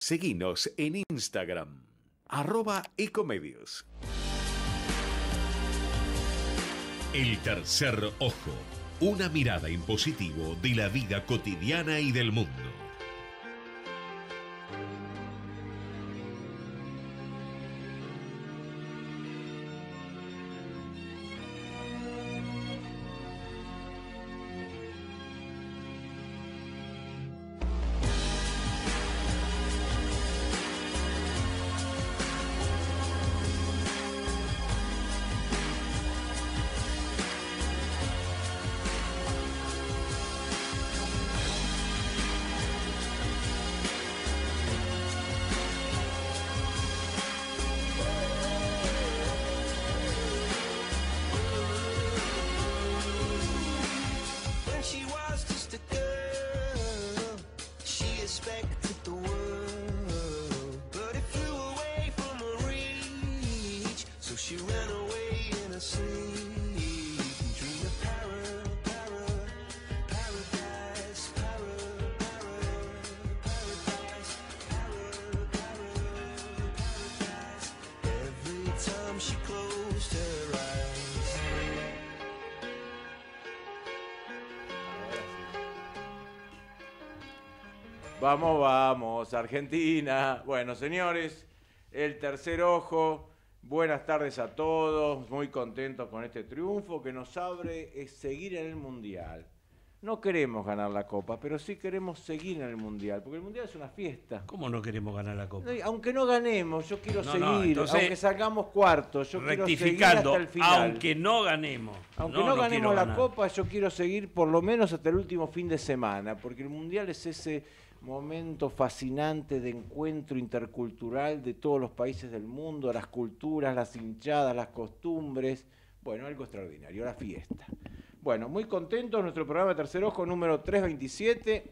Seguinos en Instagram, @ecomedios. El tercer ojo, una mirada en positivo de la vida cotidiana y del mundo. Vamos, vamos, Argentina. Bueno, señores, el tercer ojo. Buenas tardes a todos. Muy contentos con este triunfo que nos abre es seguir en el Mundial. No queremos ganar la Copa, pero sí queremos seguir en el Mundial, porque el Mundial es una fiesta. ¿Cómo no queremos ganar la Copa? Aunque no ganemos, yo quiero seguir. Entonces, aunque salgamos cuartos, yo quiero seguir hasta el final. Aunque no ganemos. Aunque no ganemos la Copa, yo quiero seguir por lo menos hasta el último fin de semana, porque el Mundial es ese momento fascinante de encuentro intercultural de todos los países del mundo, las culturas, las hinchadas, las costumbres. Bueno, algo extraordinario, la fiesta. Bueno, muy contentos, nuestro programa de Tercer Ojo número 327.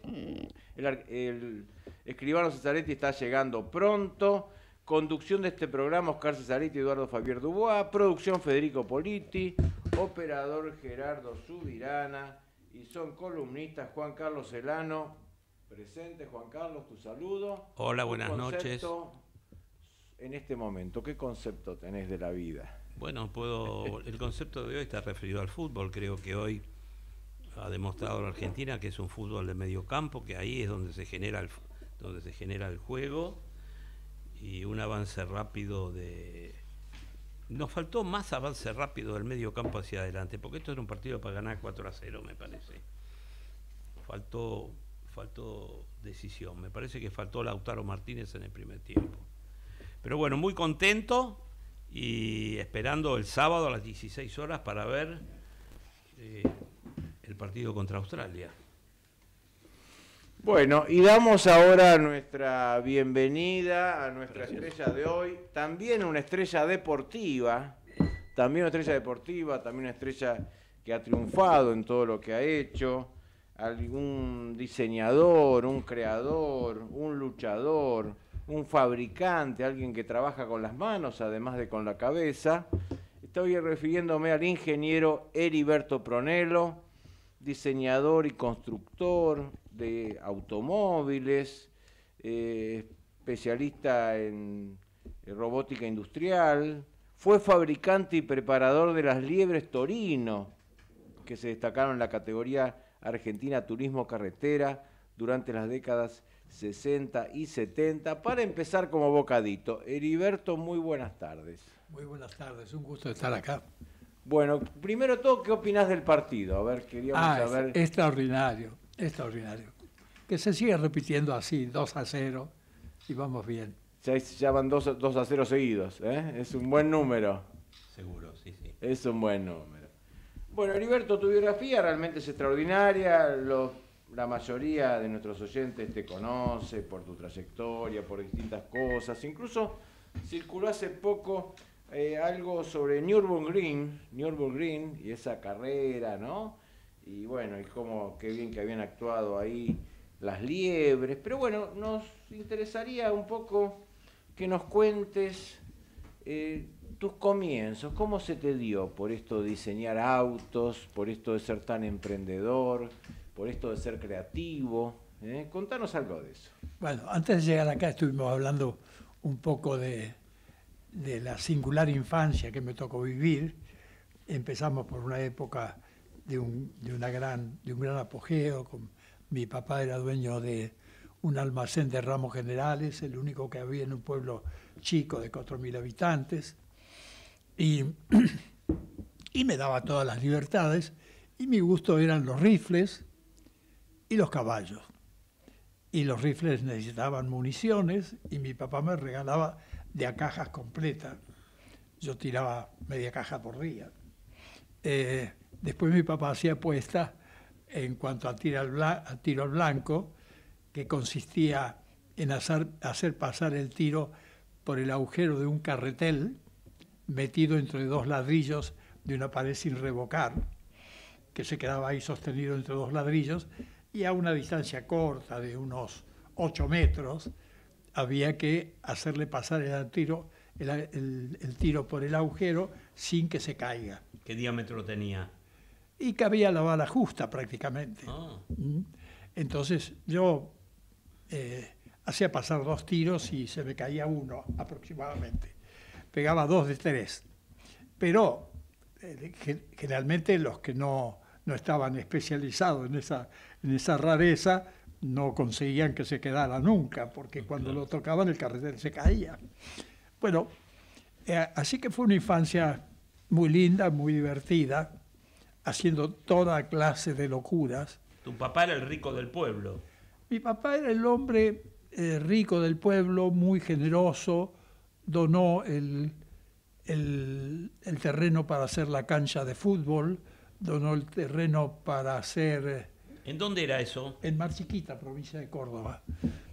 El escribano Cesaretti está llegando pronto. Conducción de este programa, Oscar Cesaretti y Eduardo Fabier Dubois. Producción, Federico Politi. Operador, Gerardo Subirana. Y son columnistas, Juan Carlos Elano. Presente, Juan Carlos, tu saludo. Hola, buenas noches. En este momento, ¿qué concepto tenés de la vida? Bueno, el concepto de hoy está referido al fútbol. Creo que hoy ha demostrado la Argentina que es un fútbol de medio campo, que ahí es donde se genera el juego, y un avance rápido Nos faltó más avance rápido del medio campo hacia adelante, porque esto era un partido para ganar 4-0, me parece. Faltó decisión. Me parece que faltó Lautaro Martínez en el primer tiempo. Pero bueno, muy contento y esperando el sábado a las 16 horas para ver el partido contra Australia. Bueno, y damos ahora nuestra bienvenida a nuestra estrella de hoy, también una estrella deportiva, también una estrella que ha triunfado en todo lo que ha hecho, algún diseñador, un creador, un luchador, un fabricante, alguien que trabaja con las manos, además de con la cabeza. Estoy refiriéndome al ingeniero Heriberto Pronello, diseñador y constructor de automóviles, especialista en robótica industrial, fue fabricante y preparador de las liebres Torino, que se destacaron en la categoría Argentina Turismo Carretera durante las décadas 60 y 70. Para empezar como bocadito, Heriberto, muy buenas tardes. Muy buenas tardes, un gusto estar acá. Bueno, primero todo, ¿qué opinás del partido? A ver, queríamos saber... Extraordinario. Que se siga repitiendo así, 2-0, y vamos bien. Ya van 2-0 seguidos, ¿eh? Es un buen número. Seguro, sí. Es un buen número. Bueno, Heriberto, tu biografía realmente es extraordinaria. La mayoría de nuestros oyentes te conoce por tu trayectoria, por distintas cosas. Incluso circuló hace poco algo sobre Nürburgring y esa carrera, ¿no? Y bueno, y qué bien que habían actuado ahí las liebres. Pero bueno, nos interesaría un poco que nos cuentes tus comienzos, cómo se te dio por esto de diseñar autos, por esto de ser tan emprendedor, por esto de ser creativo. Contanos algo de eso. Bueno, antes de llegar acá estuvimos hablando un poco de la singular infancia que me tocó vivir. Empezamos por una época de un gran apogeo. Mi papá era dueño de un almacén de ramos generales, el único que había en un pueblo chico de 4.000 habitantes. Y me daba todas las libertades, y mi gusto eran los rifles y los caballos. Y los rifles necesitaban municiones, y mi papá me regalaba de a cajas completas. Yo tiraba media caja por día. Después mi papá hacía apuestas en cuanto a tiro al blanco, que consistía en hacer pasar el tiro por el agujero de un carretel metido entre dos ladrillos de una pared sin revocar, que se quedaba ahí sostenido entre dos ladrillos, y a una distancia corta de unos 8 metros había que hacerle pasar el tiro por el agujero sin que se caiga. ¿Qué diámetro tenía? Y cabía la bala justa prácticamente. Entonces yo hacía pasar 2 tiros y se me caía uno aproximadamente. Pegaba 2 de 3. Pero generalmente los que no estaban especializados en esa rareza no conseguían que se quedara nunca, porque cuando lo tocaban el carretel se caía. Bueno, así que fue una infancia muy linda, muy divertida, haciendo toda clase de locuras. ¿Tu papá era el rico del pueblo? Mi papá era el hombre rico del pueblo, muy generoso, donó el terreno para hacer la cancha de fútbol, donó el terreno para hacer... ¿En dónde era eso? En Mar Chiquita, provincia de Córdoba.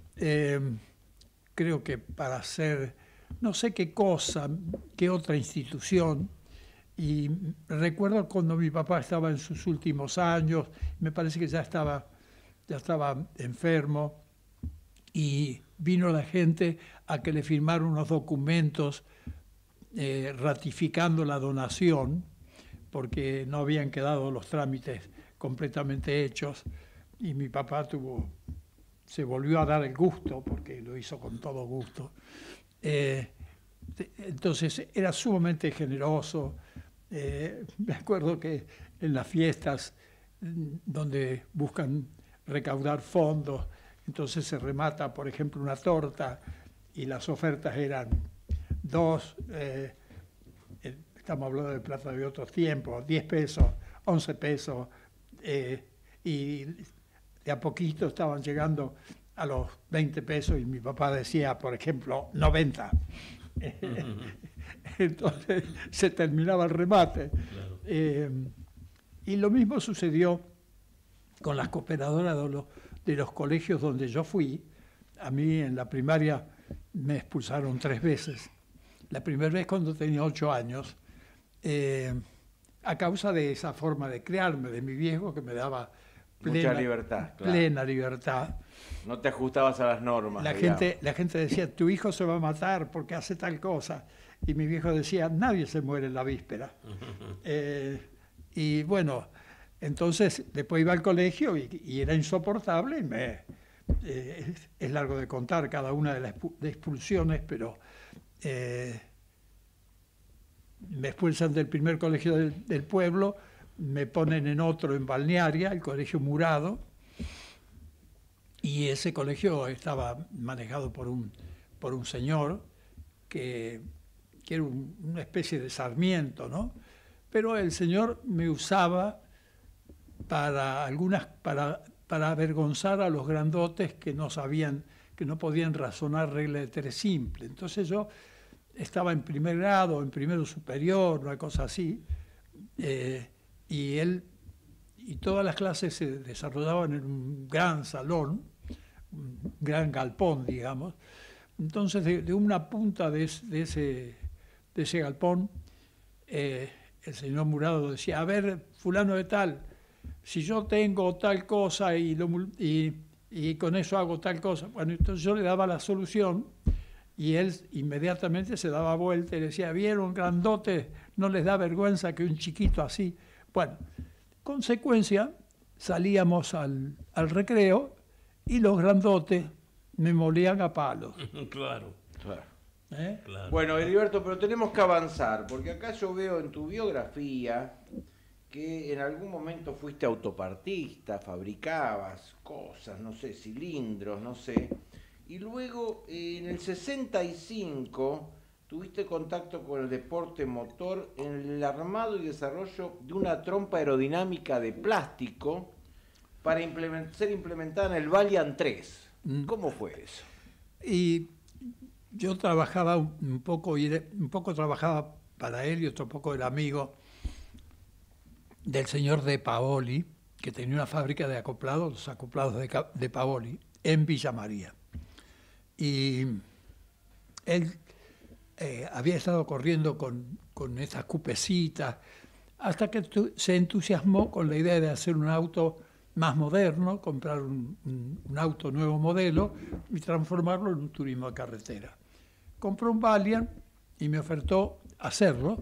Creo que para hacer no sé qué cosa, qué otra institución. Y recuerdo cuando mi papá estaba en sus últimos años, me parece que ya estaba enfermo, y vino la gente a que le firmaron unos documentos ratificando la donación, porque no habían quedado los trámites completamente hechos, y mi papá se volvió a dar el gusto, porque lo hizo con todo gusto. Entonces era sumamente generoso. Me acuerdo que en las fiestas donde buscan recaudar fondos, entonces se remata, por ejemplo, una torta, y las ofertas eran 2, estamos hablando de plata de otros tiempos, 10 pesos, 11 pesos, y de a poquito estaban llegando a los 20 pesos, y mi papá decía, por ejemplo, 90. Entonces se terminaba el remate. Claro. Y lo mismo sucedió con las cooperadoras de los colegios donde yo fui. A mí en la primaria me expulsaron 3 veces. La primera vez cuando tenía 8 años, a causa de esa forma de criarme de mi viejo, que me daba mucha libertad, claro. Plena libertad. No te ajustabas a las normas. La gente decía, tu hijo se va a matar porque hace tal cosa. Y mi viejo decía, nadie se muere en la víspera. Y bueno, entonces después iba al colegio y era insoportable. Es largo de contar cada una de las expulsiones, pero me expulsan del primer colegio del pueblo, me ponen en otro en Balnearia, el colegio Murado, y ese colegio estaba manejado por un señor que era una especie de Sarmiento, ¿no? Pero el señor me usaba para avergonzar a los grandotes que no podían razonar regla de 3 simple. Entonces yo estaba en primer grado, en primero superior, una cosa así, y todas las clases se desarrollaban en un gran salón, un gran galpón, digamos. Entonces, de una punta de ese galpón, el señor Murado decía, a ver, fulano de tal, si yo tengo tal cosa y con eso hago tal cosa, bueno, entonces yo le daba la solución, y él inmediatamente se daba vuelta y decía, ¿vieron, grandote? ¿No les da vergüenza que un chiquito así? Bueno, consecuencia, salíamos al recreo y los grandotes me molían a palos. Claro. Claro. Bueno, Heriberto, pero tenemos que avanzar, porque acá yo veo en tu biografía que en algún momento fuiste autopartista, fabricabas cosas, no sé, cilindros, no sé, y luego en el 65 tuviste contacto con el deporte motor en el armado y desarrollo de una trompa aerodinámica de plástico para ser implementada en el Valiant 3. ¿Cómo fue eso? Y yo trabajaba un poco trabajaba para él y otro poco era amigo del señor De Paoli, que tenía una fábrica de acoplados, los acoplados de Paoli, en Villa María. Y él había estado corriendo con estas cupecitas, hasta que se entusiasmó con la idea de hacer un auto más moderno, comprar un auto nuevo modelo y transformarlo en un turismo de carretera. Compró un Valiant y me ofertó hacerlo,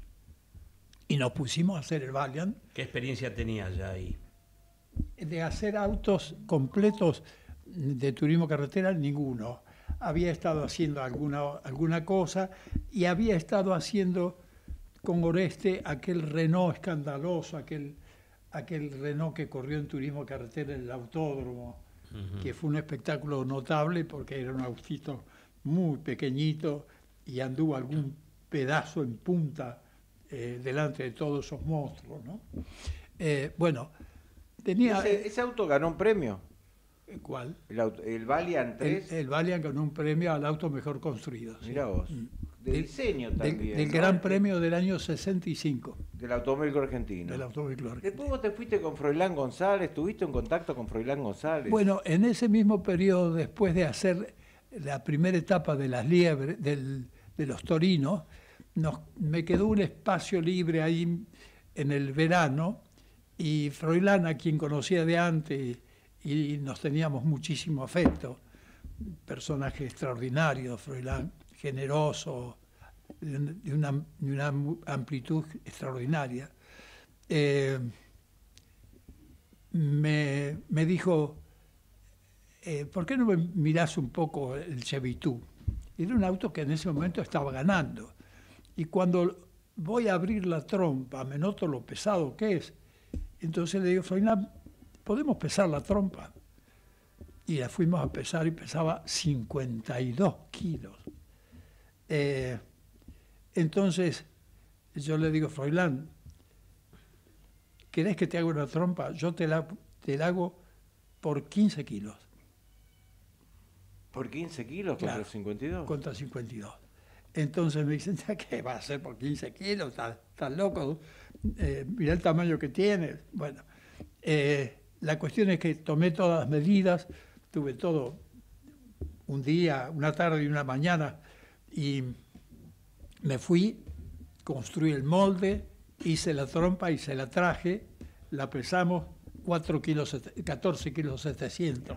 y nos pusimos a hacer el Valiant. ¿Qué experiencia tenías ya ahí? De hacer autos completos de turismo carretera, ninguno. Había estado haciendo alguna cosa y había estado haciendo con Oreste aquel Renault escandaloso, aquel Renault que corrió en turismo carretera en el autódromo, que fue un espectáculo notable porque era un autito muy pequeñito y anduvo algún pedazo en punta delante de todos esos monstruos, ¿no? Bueno, tenía... ¿Ese auto ganó un premio? ¿Cuál? El Valiant 3. El Valiant ganó un premio al auto mejor construido. Mirá vos. De diseño también. Del Gran Premio del año 65. Del automóvil argentino. Del automóvil argentino. Después vos te fuiste con Froilán González, ¿tuviste en contacto con Froilán González? Bueno, en ese mismo periodo, después de hacer la primera etapa de las liebres, de los torinos, me quedó un espacio libre ahí en el verano, y Froilán, a quien conocía de antes y nos teníamos muchísimo afecto, personaje extraordinario, Froilán, generoso, de una amplitud extraordinaria, me dijo, ¿por qué no me mirás un poco el Chevitú? Era un auto que en ese momento estaba ganando. Y cuando voy a abrir la trompa, me noto lo pesado que es. Entonces le digo, Froilán, ¿podemos pesar la trompa? Y la fuimos a pesar y pesaba 52 kilos. Entonces yo le digo, Froilán, ¿querés que te haga una trompa? Yo te la hago por 15 kilos. ¿Por 15 kilos claro, contra 52? Contra 52. Entonces me dicen, ¿qué va a hacer por 15 kilos? ¿Estás loco? Mirá el tamaño que tiene. Bueno, la cuestión es que tomé todas las medidas, tuve todo un día, una tarde y una mañana, y me fui, construí el molde, hice la trompa y se la traje, la pesamos 14 kilos 700.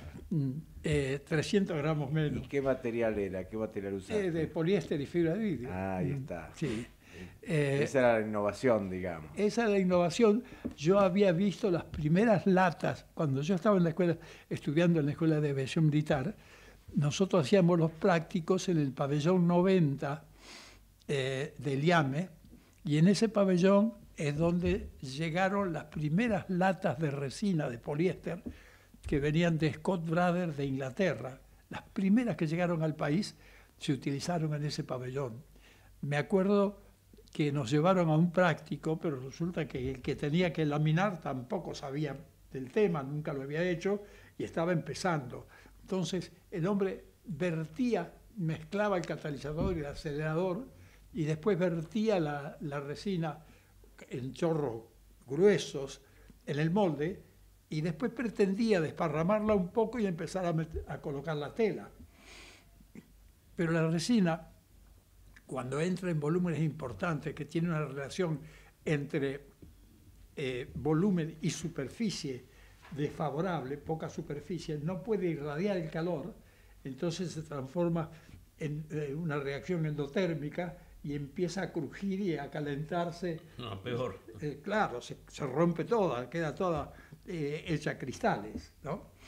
300 gramos menos. ¿Y qué material era? ¿Qué material usaste? De poliéster y fibra de vidrio. Ahí está. Sí. Esa era la innovación, digamos. Esa era la innovación. Yo había visto las primeras latas, cuando yo estaba en la escuela, estudiando en la Escuela de Aviación Militar, nosotros hacíamos los prácticos en el pabellón 90 del IAME, y en ese pabellón es donde llegaron las primeras latas de resina de poliéster que venían de Scott Brothers de Inglaterra. Las primeras que llegaron al país se utilizaron en ese pabellón. Me acuerdo que nos llevaron a un práctico, pero resulta que el que tenía que laminar tampoco sabía del tema, nunca lo había hecho y estaba empezando. Entonces el hombre mezclaba el catalizador y el acelerador y después vertía la resina en chorros gruesos en el molde, y después pretendía desparramarla un poco y empezar a colocar la tela. Pero la resina, cuando entra en volúmenes importantes, que tiene una relación entre volumen y superficie desfavorable, poca superficie, no puede irradiar el calor, entonces se transforma en una reacción endotérmica y empieza a crujir y a calentarse. No, peor. Claro, se rompe toda, queda toda hecha cristales, ¿no?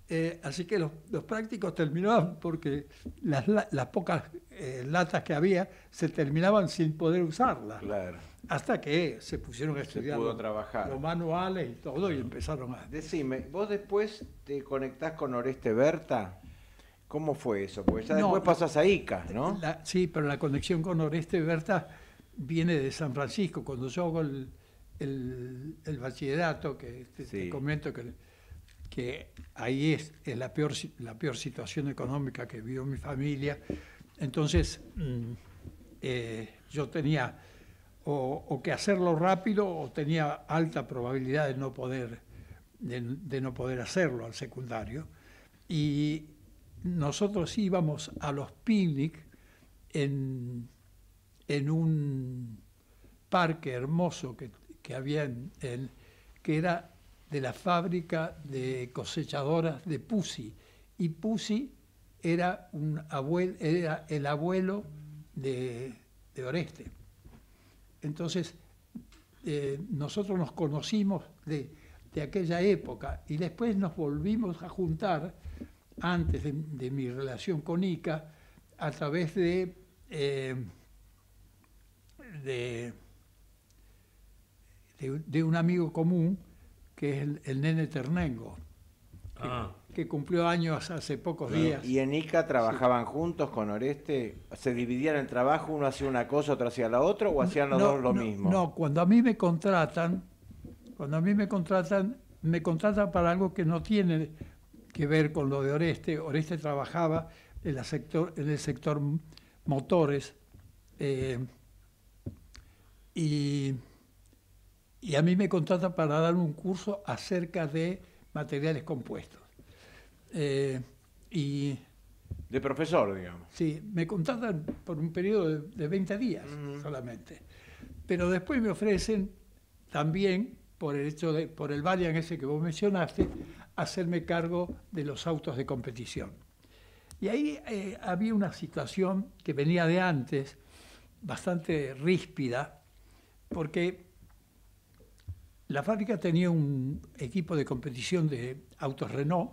Así que los prácticos terminaban porque las pocas latas que había se terminaban sin poder usarlas. Claro. Hasta que se pusieron a estudiar los manuales y todo, y empezaron a... Decime, ¿vos después te conectás con Oreste Berta? ¿Cómo fue eso? Porque ya después pasás a Ica, ¿no? Sí, pero la conexión con Oreste Berta viene de San Francisco. Cuando yo hago el bachillerato, que te comento que ahí es la peor situación económica que vivió mi familia. Entonces, yo tenía o que hacerlo rápido o tenía alta probabilidad de no poder hacerlo al secundario. Y nosotros íbamos a los picnic en un parque hermoso que había que era de la fábrica de cosechadoras de Pusi, y Pusi era el abuelo de Oreste. Entonces, nosotros nos conocimos de aquella época y después nos volvimos a juntar antes de mi relación con Ica a través de un amigo común que es el Nene Ternengo, que cumplió años hace pocos días. ¿Y en Ica trabajaban juntos con Oreste? ¿Se dividían el trabajo? ¿Uno hacía una cosa, otro hacía la otra? ¿O hacían los dos lo mismo? No, cuando a mí me contratan, me contratan para algo que no tiene que ver con lo de Oreste. Oreste trabajaba en el sector motores, y a mí me contratan para dar un curso acerca de materiales compuestos. De profesor, digamos. Sí, me contratan por un periodo de 20 días solamente. Pero después me ofrecen también, por el Valiant ese que vos mencionaste, hacerme cargo de los autos de competición. Y ahí había una situación que venía de antes, bastante ríspida, porque la fábrica tenía un equipo de competición de autos Renault,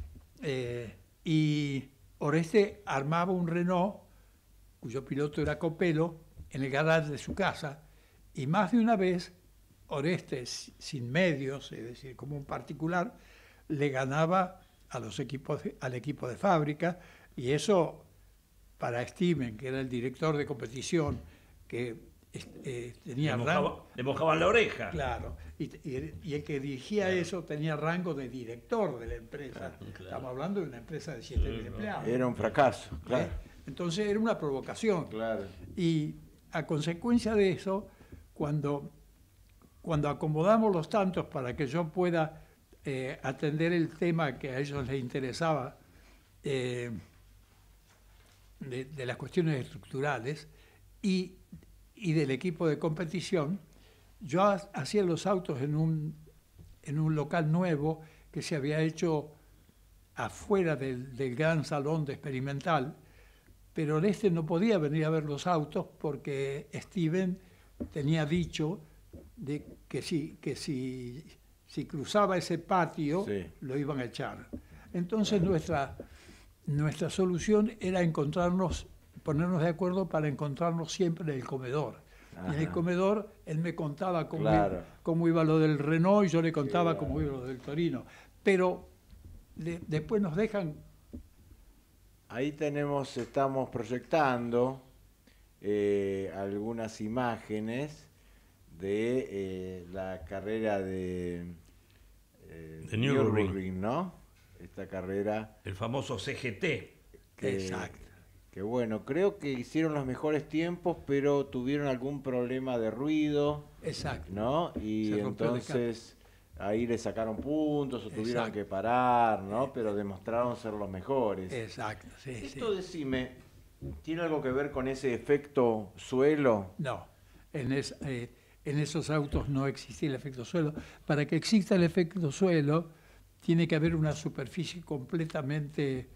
y Oreste armaba un Renault, cuyo piloto era Copelo, en el garage de su casa, y más de una vez Oreste, sin medios, es decir, como un particular, le ganaba al equipo de fábrica, y eso para Steven, que era el director de competición, que tenía rango... Le mojaban la oreja. Claro, y el que dirigía eso tenía rango de director de la empresa. Claro. Estamos hablando de una empresa de 7.000 empleados. Era un fracaso, claro. Entonces era una provocación. Claro. Y a consecuencia de eso, cuando acomodamos los tantos para que yo pueda atender el tema que a ellos les interesaba, de las cuestiones estructurales y del equipo de competición, yo hacía los autos en un local nuevo que se había hecho afuera del gran salón de experimental, pero Oreste no podía venir a ver los autos porque Steven tenía dicho que si cruzaba ese patio, lo iban a echar. Entonces nuestra solución era ponernos de acuerdo para encontrarnos siempre en el comedor. Y en el comedor él me contaba cómo iba lo del Renault y yo le contaba cómo iba lo del Torino. Pero después nos dejan... Ahí estamos proyectando algunas imágenes de la carrera de Nürburgring, ¿no? Esta carrera... El famoso CGT. Exacto. Que bueno, creo que hicieron los mejores tiempos, pero tuvieron algún problema de ruido. Exacto. ¿No? Y entonces ahí le sacaron puntos o tuvieron que parar, ¿no? Pero demostraron ser los mejores. Exacto, sí. Esto, decime, ¿tiene algo que ver con ese efecto suelo? No, en esos autos no existía el efecto suelo. Para que exista el efecto suelo, tiene que haber una superficie completamente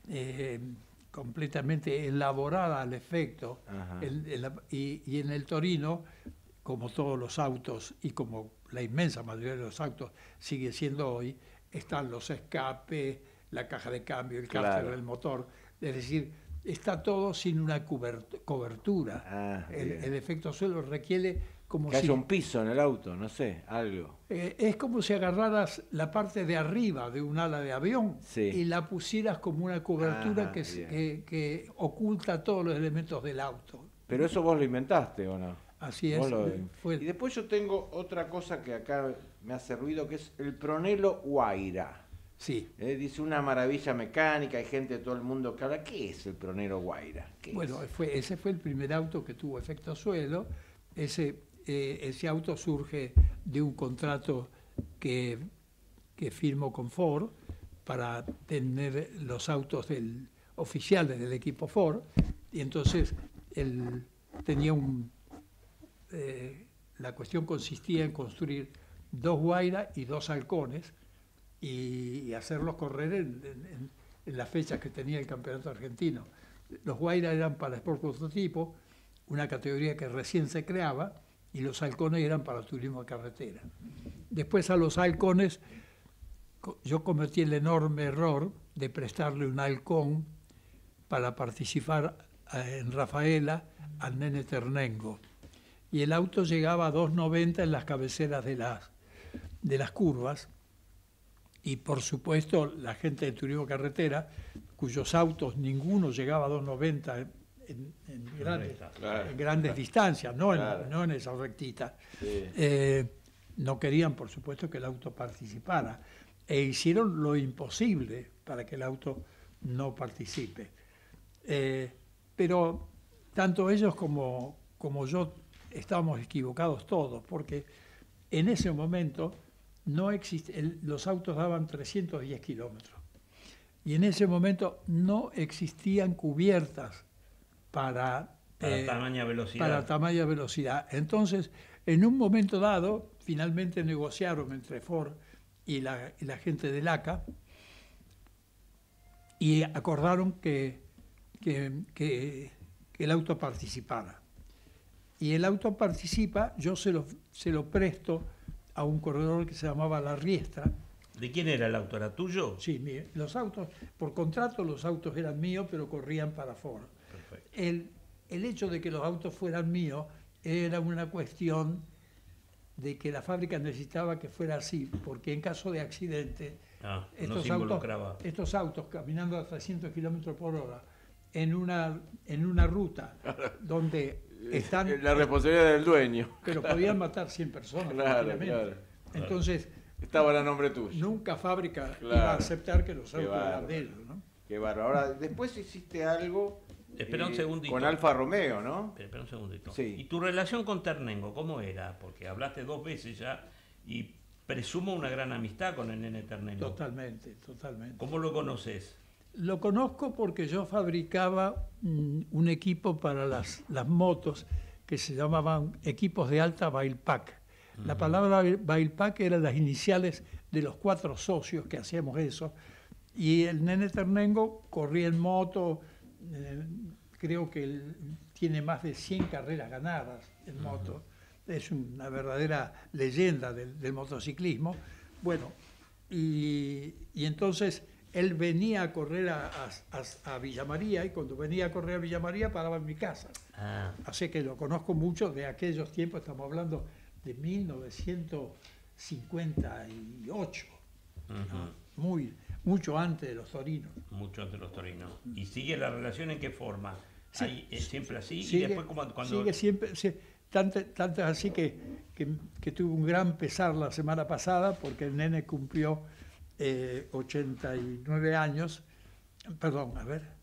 elaborada al efecto. Y en el Torino, como todos los autos y como la inmensa mayoría de los autos sigue siendo hoy, están los escapes, la caja de cambio, el cárter del motor. Es decir, está todo sin una cobertura. El efecto suelo requiere como que haya un piso en el auto, no sé, algo. Es como si agarraras la parte de arriba de un ala de avión y la pusieras como una cobertura que oculta todos los elementos del auto. Pero eso vos lo inventaste, ¿o no? Así es. Y después yo tengo otra cosa que acá me hace ruido, que es el Pronello Guaira. Sí. Dice una maravilla mecánica, hay gente de todo el mundo que habla. ¿Qué es el Pronello Guaira? Bueno, ese fue el primer auto que tuvo efecto suelo. Ese auto surge de un contrato que firmó con Ford para tener los autos oficiales del equipo Ford, y entonces él tenía la cuestión consistía en construir 2 Guaira y 2 halcones y hacerlos correr en las fechas que tenía el campeonato argentino. Los Guaira eran para Sport Prototipo, una categoría que recién se creaba, y los halcones eran para turismo de carretera. Después a los halcones yo cometí el enorme error de prestarle un halcón para participar en Rafaela al Nene Ternengo. Y el auto llegaba a 2.90 en las cabeceras de las curvas. Y por supuesto la gente de turismo carretera, cuyos autos ninguno llegaba a 2.90 en grandes distancias, no en esa rectita. No querían, por supuesto, que el auto participara. E hicieron lo imposible para que el auto no participe. Pero tanto ellos como yo estábamos equivocados todos, porque en ese momento los autos daban 310 kilómetros. Y en ese momento no existían cubiertas para tamaña velocidad. Entonces, en un momento dado, finalmente negociaron entre Ford y la gente del ACA y acordaron que el auto participara. Y el auto participa, yo se lo presto a un corredor que se llamaba La Riestra. ¿De quién era el auto? ¿Era tuyo? Sí, los autos, por contrato los autos eran míos, pero corrían para Ford. Perfecto. El hecho de que los autos fueran míos era una cuestión de que la fábrica necesitaba que fuera así, porque en caso de accidente, estos autos caminando a 300 kilómetros por hora en una ruta donde están... La responsabilidad del dueño. Pero podían matar 100 personas. Claro. Entonces... Estaban a nombre tuyo. Nunca fábrica iba a aceptar que los autos eran de ellos, ¿no? Qué bárbaro. Ahora, después hiciste algo Espera un segundito. Con Alfa Romeo, ¿no? Espera un segundito. Sí. ¿Y tu relación con Ternengo cómo era? Porque hablaste 2 veces ya y presumo una gran amistad con el Nene Ternengo. Totalmente. ¿Cómo lo conoces? Lo conozco porque yo fabricaba un equipo para las motos que se llamaban equipos de alta Bailpack. La palabra Bailpack eran las iniciales de los 4 socios que hacíamos eso. Y el Nene Ternengo corría en moto, creo que él tiene más de 100 carreras ganadas en moto. Es una verdadera leyenda del motociclismo. Bueno, y entonces él venía a correr a Villa María, y cuando venía a correr a Villa María paraba en mi casa. Así que lo conozco mucho de aquellos tiempos, estamos hablando de 1958, mucho antes de los torinos. Mucho antes de los torinos. ¿Y sigue la relación en qué forma? Sí, ¿Es siempre así? Sigue, y después cuando... sigue siempre, tanto así que tuve un gran pesar la semana pasada porque el nene cumplió 89 años, perdón,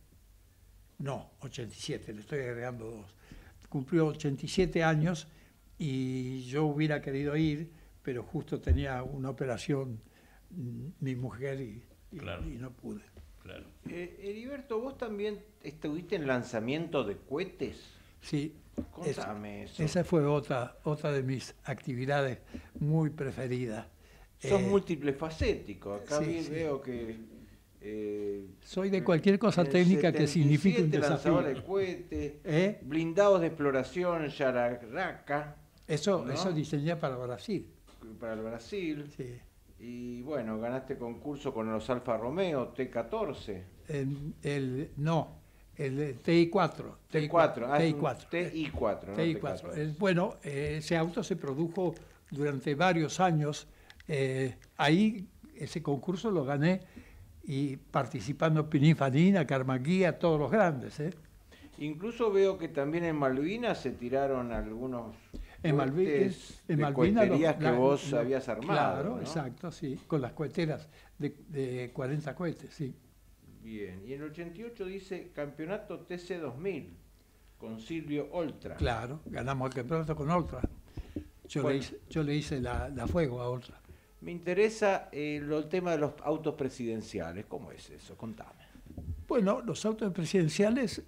87, le estoy agregando 2. Cumplió 87 años y yo hubiera querido ir, pero justo tenía una operación mi mujer y no pude. Claro. Heriberto, ¿vos también estuviste en lanzamiento de cohetes? Sí. Contame eso. Esa fue otra de mis actividades muy preferidas. Sos multiplefacético. Acá veo que... soy de cualquier cosa técnica que signifique un desafío. Lanzadores de cohetes, blindados de exploración, Yararaca. Eso diseñé para Brasil. Para el Brasil. Sí. Y bueno, ganaste concurso con los Alfa Romeo T14. El TI4. TI4. TI4. Bueno, ese auto se produjo durante varios años. Ahí ese concurso lo gané y participando Pininfarina, Carmanguía, todos los grandes. Incluso veo que también en Malvinas se tiraron algunos Malvinas que vos habías armado. Claro, ¿no? exacto, sí, con las coheteras de 40 cohetes, sí. Bien, y en el 88 dice Campeonato TC 2000 con Silvio Oltra. Claro, ganamos el campeonato con Oltra. Yo le hice la fuego a Oltra. Me interesa el tema de los autos presidenciales. ¿Cómo es eso? Contame. Bueno, los autos presidenciales,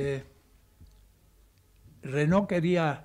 Renault quería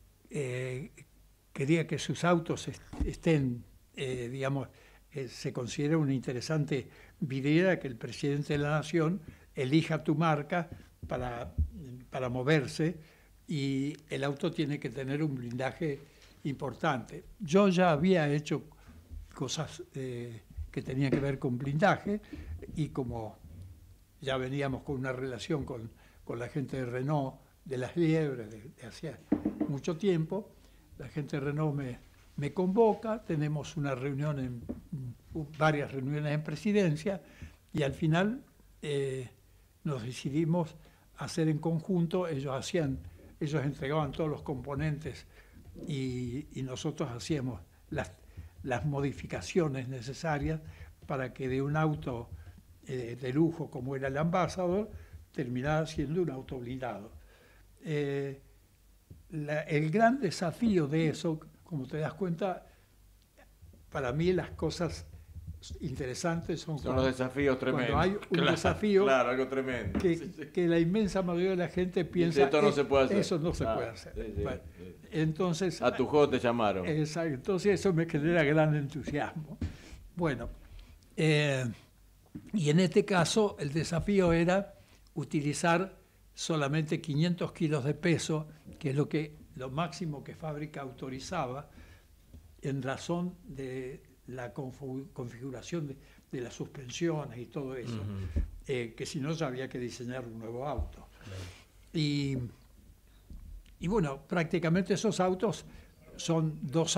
que sus autos estén, se considera una interesante vidriera que el presidente de la Nación elija tu marca para moverse, y el auto tiene que tener un blindaje importante. Yo ya había hecho cosas que tenían que ver con blindaje, y como ya veníamos con una relación con la gente de Renault, de Las Liebres, de hacía mucho tiempo, la gente de Renault me convoca, tenemos una reunión varias reuniones en presidencia, y al final nos decidimos hacer en conjunto. Ellos entregaban todos los componentes y nosotros hacíamos las modificaciones necesarias para que de un auto de lujo como era el Ambassador terminara siendo un auto blindado. El gran desafío de eso, como te das cuenta, para mí las cosas interesantes son los desafíos tremendos. Cuando hay un desafío, claro, algo tremendo. Que la inmensa mayoría de la gente piensa esto no se puede hacer. Eso no se puede hacer. Sí. Bueno, entonces, a tu juego te llamaron. Exacto, entonces eso me genera gran entusiasmo. Bueno, y en este caso el desafío era utilizar solamente 500 kilos de peso, que es lo máximo que fábrica autorizaba, en razón de la configuración de las suspensiones y todo eso, que si no ya había que diseñar un nuevo auto. Y bueno, prácticamente esos autos son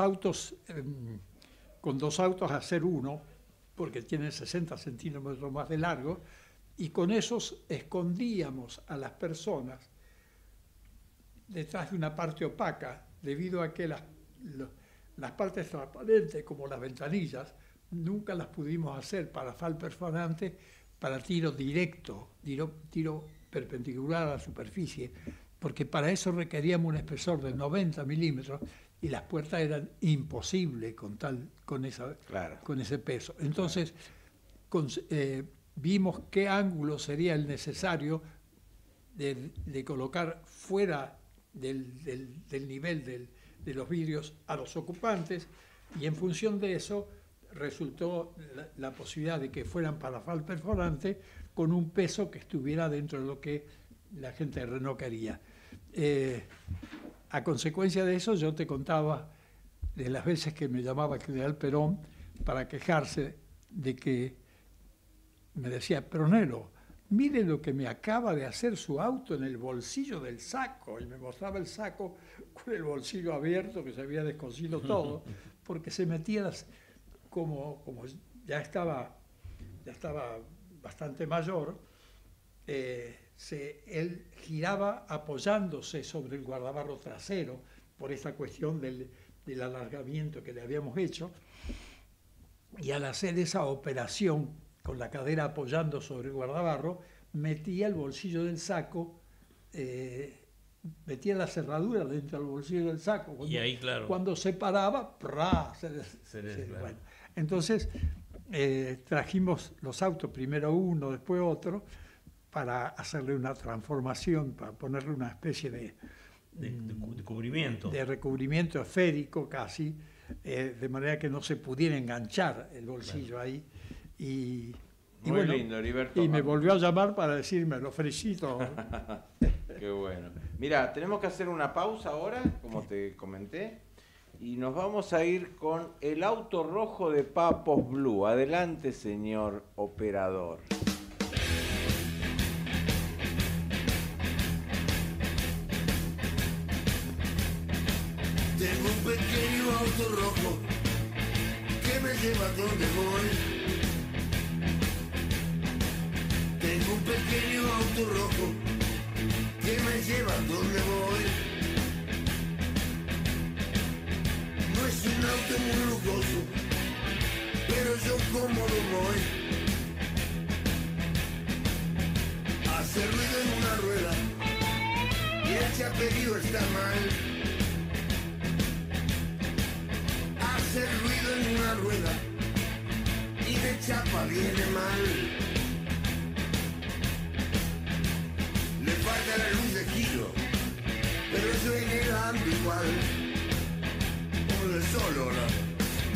con dos autos hacer uno, porque tienen 60 centímetros más de largo, y con esos escondíamos a las personas detrás de una parte opaca, debido a que las partes transparentes, como las ventanillas, nunca las pudimos hacer para FAL perforante, para tiro directo, tiro perpendicular a la superficie, porque para eso requeríamos un espesor de 90 milímetros y las puertas eran imposibles con ese peso. Entonces, vimos qué ángulo sería el necesario de colocar fuera del nivel de los vidrios a los ocupantes, y en función de eso resultó la posibilidad de que fueran para FAL perforante con un peso que estuviera dentro de lo que la gente de Renault quería. A consecuencia de eso, yo te contaba de las veces que me llamaba el general Perón para quejarse de que me decía: Peronero, mire lo que me acaba de hacer su auto en el bolsillo del saco, y me mostraba el saco con el bolsillo abierto, que se había descosido todo, porque se metía como ya estaba bastante mayor, él giraba apoyándose sobre el guardabarro trasero por esta cuestión del alargamiento que le habíamos hecho, y al hacer esa operación con la cadera apoyando sobre el guardabarro, metía el bolsillo del saco, metía la cerradura dentro del bolsillo del saco. Y ahí, claro, cuando se paraba, ¡prá! Bueno, entonces trajimos los autos, primero uno, después otro, para hacerle una transformación, para ponerle una especie de cubrimiento. De recubrimiento esférico casi, de manera que no se pudiera enganchar el bolsillo ahí. Y bueno, lindo, Heriberto. Y me volvió a llamar para decirme: lo felicito. Qué bueno. Mira, tenemos que hacer una pausa ahora, como te comenté. Y nos vamos a ir con El auto rojo de Papos Blue. Adelante, señor operador. Tengo un pequeño auto rojo que me lleva donde voy. Tengo un pequeño auto rojo que me lleva donde voy. No es un auto muy lujoso, pero yo cómodo voy. Hace ruido en una rueda y el chaperío está mal. Hace ruido en una rueda y de chapa viene mal. Le falta la luz de giro, pero yo en él ando igual. Como de solo, ¿no?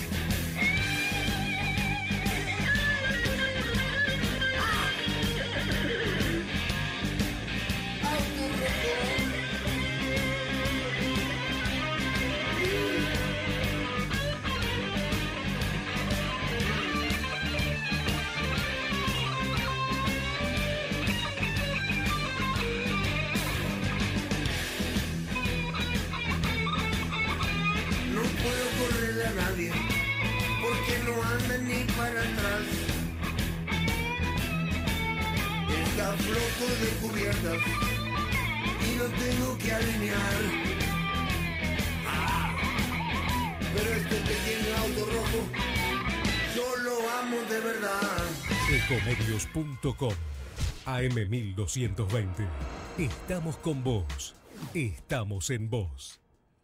Porque no anda ni para atrás. Está flojo de cubiertas y no tengo que alinear. Pero este pequeño auto rojo yo lo amo de verdad. Ecomedios.com AM 1220. Estamos con vos. Estamos en vos.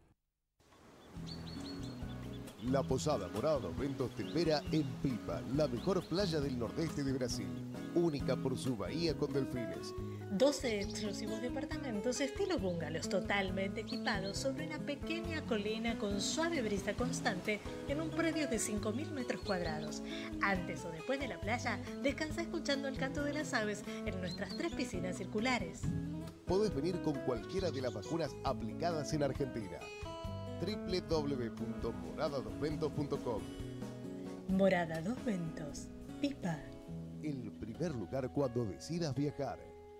La Posada Morada dos Ventos te espera en Pipa, la mejor playa del nordeste de Brasil, única por su bahía con delfines. 12 exclusivos departamentos estilo bungalows totalmente equipados sobre una pequeña colina con suave brisa constante en un predio de 5.000 metros cuadrados. Antes o después de la playa, descansa escuchando el canto de las aves en nuestras 3 piscinas circulares. Podés venir con cualquiera de las vacunas aplicadas en Argentina. www.moradadosventos.com. Morada Dos Ventos, Pipa. El primer lugar cuando decidas viajar.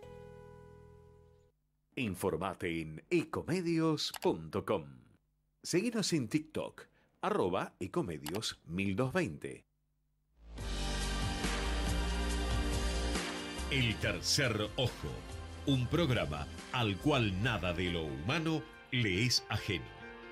Informate en ecomedios.com. Seguinos en TikTok, @ecomedios1220. El tercer ojo, un programa al cual nada de lo humano le es ajeno.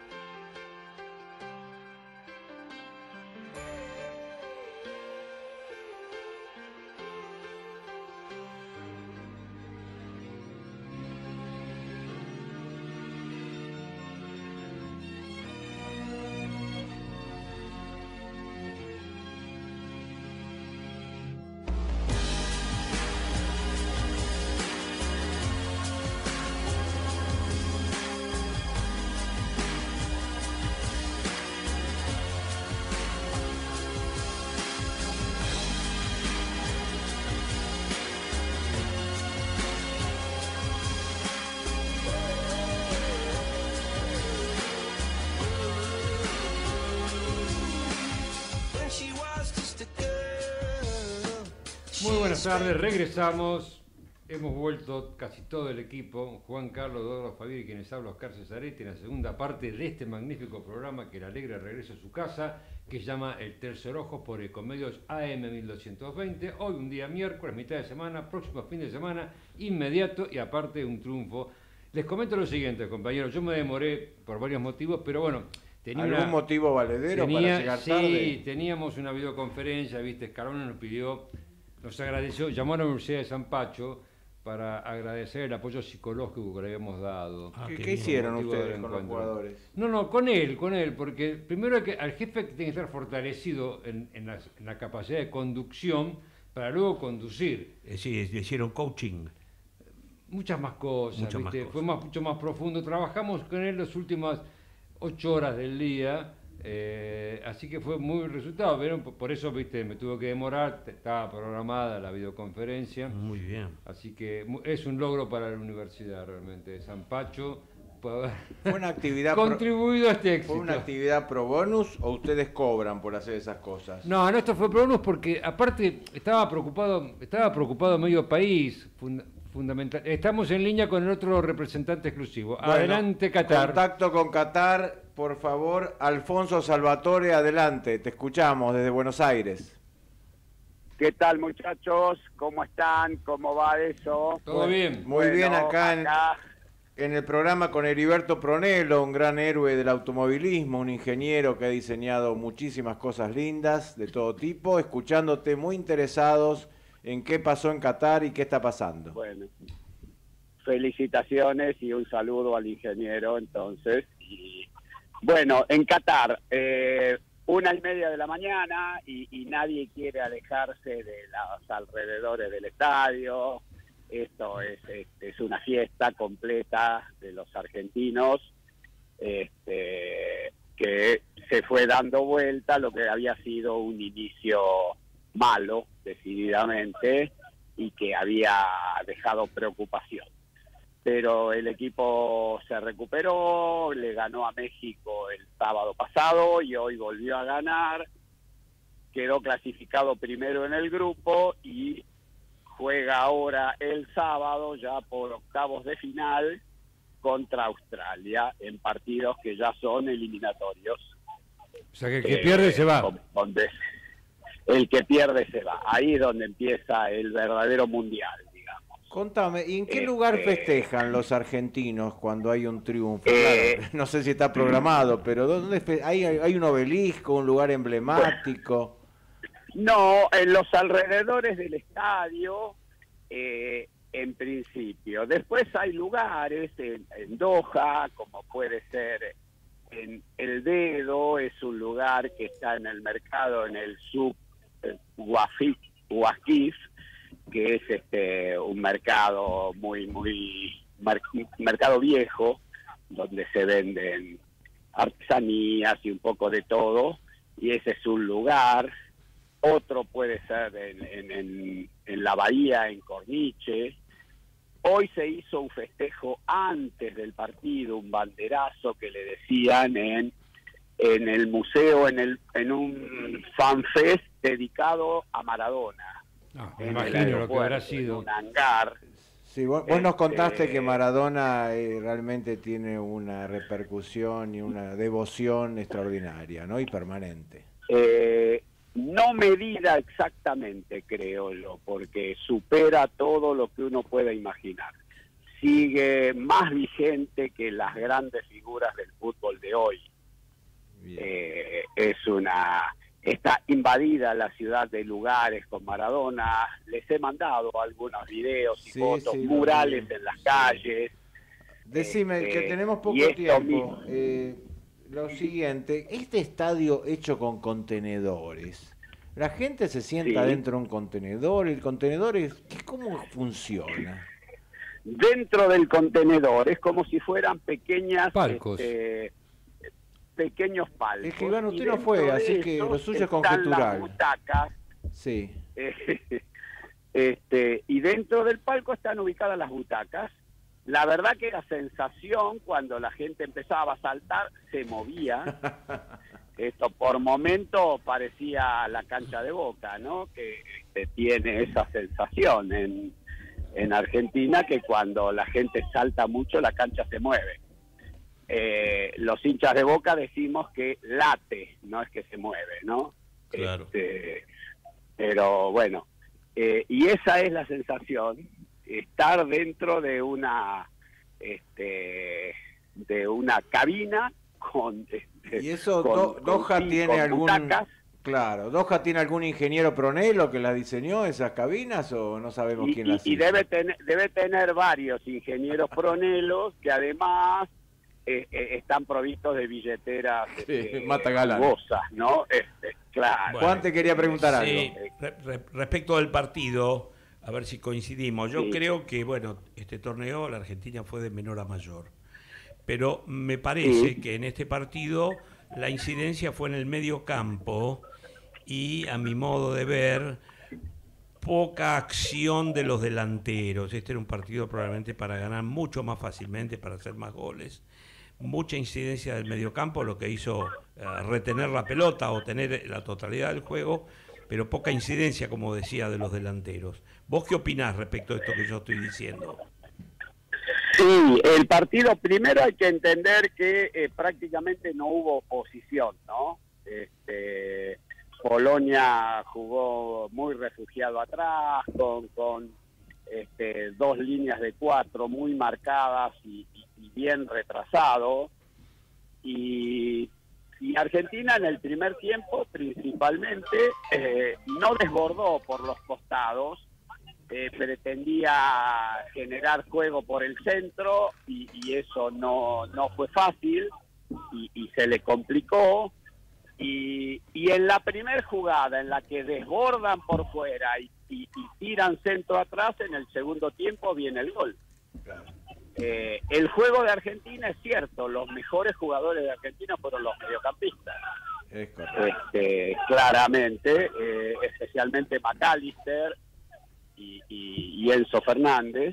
Muy buenas tardes, regresamos. Hemos vuelto casi todo el equipo, Juan Carlos, Eduardo Fabián y quienes habla Oscar Cesaretti, en la segunda parte de este magnífico programa que le alegra el regreso a su casa, que se llama El Tercer Ojo por Ecomedios AM 1220. Hoy un día miércoles, mitad de semana, próximo fin de semana, inmediato y aparte un triunfo. Les comento lo siguiente, compañeros, yo me demoré por varios motivos, pero bueno, tenía ¿algún motivo valedero para llegar tarde? Sí, teníamos una videoconferencia, viste, Escalona nos pidió, nos agradeció, llamó a la Universidad de San Pacho para agradecer el apoyo psicológico que le habíamos dado. ¿Qué hicieron ustedes con los jugadores? No, con él, porque primero al jefe tiene que estar fortalecido en la capacidad de conducción para luego conducir. Sí, le hicieron coaching. Muchas más cosas, fue mucho más profundo. Trabajamos con él las últimas 8 horas del día, así que fue muy resultado. ¿Vieron? Por eso, viste, me tuve que demorar, estaba programada la videoconferencia. Muy bien. Así que es un logro para la universidad realmente de San Pacho, por ¿Fue una actividad contribuido a este éxito. ¿Fue una actividad pro bonus o ustedes cobran por hacer esas cosas? No, esto fue pro bonus porque aparte estaba preocupado medio país, fundamental. Estamos en línea con el otro representante exclusivo. Bueno, adelante, Qatar. Contacto con Qatar, por favor. Alfonso Salvatore, adelante. Te escuchamos desde Buenos Aires. ¿Qué tal, muchachos? ¿Cómo están? ¿Cómo va eso? Todo bien. Muy bien acá en el programa con Heriberto Pronello, un gran héroe del automovilismo, un ingeniero que ha diseñado muchísimas cosas lindas de todo tipo, escuchándote muy interesados en qué pasó en Qatar y qué está pasando. Bueno, felicitaciones y un saludo al ingeniero, entonces. Y, bueno, en Qatar, 1:30 de la mañana y nadie quiere alejarse de los alrededores del estadio. Esto es una fiesta completa de los argentinos, que se fue dando vuelta lo que había sido un inicio malo, decididamente, y que había dejado preocupación. Pero el equipo se recuperó, le ganó a México el sábado pasado y hoy volvió a ganar, quedó clasificado primero en el grupo y juega ahora el sábado ya por octavos de final contra Australia en partidos que ya son eliminatorios. O sea que el que pierde se va. El que pierde se va. Ahí es donde empieza el verdadero mundial, digamos. Contame, ¿y en qué lugar festejan los argentinos cuando hay un triunfo? Claro, no sé si está programado, pero ¿dónde hay un obelisco, un lugar emblemático? No, en los alrededores del estadio, en principio. Después hay lugares en Doha, como puede ser en El Dedo, es un lugar que está en el mercado, en el Souk Waqif, que es un mercado mercado viejo, donde se venden artesanías y un poco de todo, y ese es un lugar. Otro puede ser en la bahía, en Corniche. Hoy se hizo un festejo antes del partido, un banderazo que le decían en el museo, en un fanfest dedicado a Maradona. Me imagino lo que habrá sido. Un hangar. Sí, vos nos contaste que Maradona realmente tiene una repercusión y una devoción extraordinaria, ¿no? Y permanente. No medida exactamente, creo yo, porque supera todo lo que uno pueda imaginar. Sigue más vigente que las grandes figuras del fútbol de hoy. Está invadida la ciudad de lugares con Maradona. Les he mandado algunos videos y fotos, murales en las calles. Decime, que tenemos poco tiempo. Lo siguiente, este estadio hecho con contenedores, la gente se sienta dentro de un contenedor, el contenedor ¿cómo funciona? Dentro del contenedor es como si fueran pequeños palcos. Es que Iván, usted no fue, así que lo suyo es conjetural. Las butacas, sí. Y dentro del palco están ubicadas las butacas. La verdad que la sensación cuando la gente empezaba a saltar se movía. Esto por momento parecía la cancha de Boca, ¿no? Que tiene esa sensación en Argentina, que cuando la gente salta mucho la cancha se mueve. Los hinchas de Boca decimos que late, no es que se mueve, ¿no? Claro. Pero bueno, y esa es la sensación. Estar dentro de una cabina con y eso Doha tiene algún butacas. Claro, Doha tiene algún ingeniero Pronello que la diseñó esas cabinas, o no sabemos quién las hizo. Y debe tener varios ingenieros Pronello que además están provistos de billeteras jugosas, ¿no? Claro. Bueno, Juan te quería preguntar algo. Respecto del partido, a ver si coincidimos. Yo creo que, este torneo la Argentina fue de menor a mayor. Pero me parece que en este partido la incidencia fue en el medio campo y, a mi modo de ver, poca acción de los delanteros. Este era un partido probablemente para ganar mucho más fácilmente, para hacer más goles. Mucha incidencia del mediocampo, lo que hizo retener la pelota o tener la totalidad del juego, pero poca incidencia, como decía, de los delanteros. ¿Vos qué opinás respecto a esto que yo estoy diciendo? Sí, el partido primero hay que entender que prácticamente no hubo oposición, ¿no? Polonia jugó muy refugiado atrás, con dos líneas de 4 muy marcadas y bien retrasado. Y Argentina en el primer tiempo principalmente no desbordó por los costados, pretendía generar juego por el centro y eso no fue fácil y se le complicó. Y en la primera jugada en la que desbordan por fuera y tiran centro atrás, en el segundo tiempo viene el gol. Claro. El juego de Argentina es cierto, los mejores jugadores de Argentina fueron los mediocampistas. Es correcto. Claramente, especialmente McAllister y Enzo Fernández.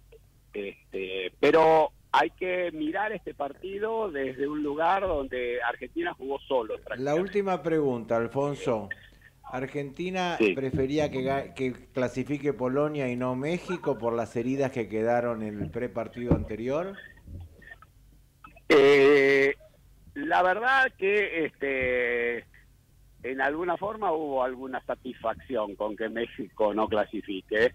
Pero hay que mirar este partido desde un lugar donde Argentina jugó solo. La última pregunta, Alfonso. ¿Argentina prefería que clasifique Polonia y no México por las heridas que quedaron en el prepartido anterior? La verdad que en alguna forma hubo alguna satisfacción con que México no clasifique,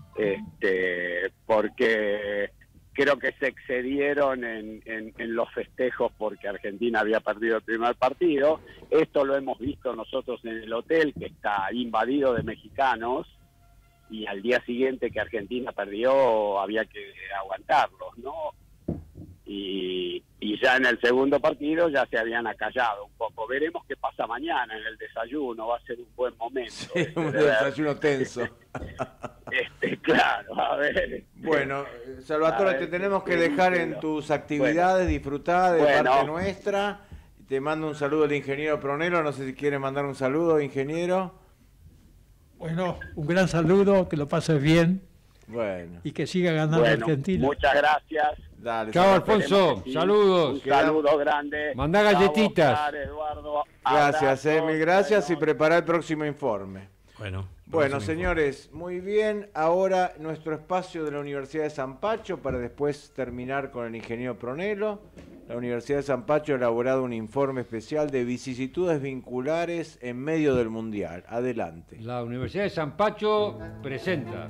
porque creo que se excedieron en los festejos porque Argentina había perdido el primer partido. Esto lo hemos visto nosotros en el hotel, que está invadido de mexicanos, y al día siguiente que Argentina perdió había que aguantarlos, ¿no? Y ya en el segundo partido ya se habían acallado un poco. Veremos qué pasa mañana en el desayuno, va a ser un buen momento. Sí, un desayuno tenso. Claro, a ver. Bueno, Salvatore, te tenemos que dejar en tus actividades, disfrutar de parte nuestra. Te mando un saludo el ingeniero Pronelo, no sé si quiere mandar un saludo, ingeniero. Bueno, un gran saludo, que lo pases bien. Bueno. Y que siga ganando Argentina. Muchas gracias. Dale, chao, Alfonso, saludos. Un saludo grande. Mandá galletitas. Oscar, Eduardo, gracias, mil gracias, y prepara el próximo informe. Bueno, señores, muy bien. Ahora nuestro espacio de la Universidad de San Pacho para después terminar con el ingeniero Pronelo. La Universidad de San Pacho ha elaborado un informe especial de vicisitudes vinculares en medio del Mundial. Adelante. La Universidad de San Pacho presenta.